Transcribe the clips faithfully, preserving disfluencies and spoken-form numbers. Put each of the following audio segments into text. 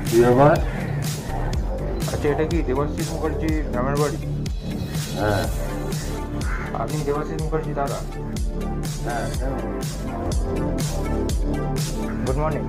কি ব্যাপার? আচ্ছা, এটা কি দেবাশিস মুখার্জির গ্রামের বাড়ি? হ্যাঁ আপনি দেবাশিস মুখার্জি দাদা? হ্যাঁ গুড মর্নিং।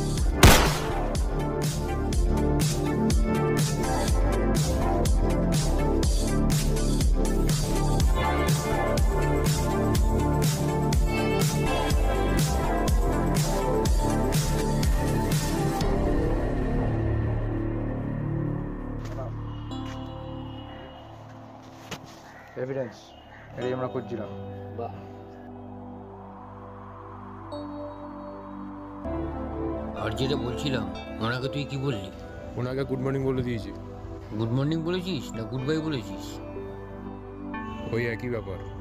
এভিডেন্স এটাই আমরা খুঁজছিলাম। বাহ, আর যেটা বলছিলাম, ওনাকে তুই কি বললি? ওনাকে গুড মর্নিং বলে দিয়েছি। গুড মর্নিং বলেছিস না গুড বাই বলেছিস? ওই একই ব্যাপার।